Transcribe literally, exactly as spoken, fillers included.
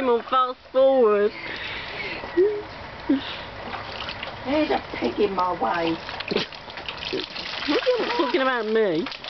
him on fast forward. There's a pig in my way. You're not talking about me.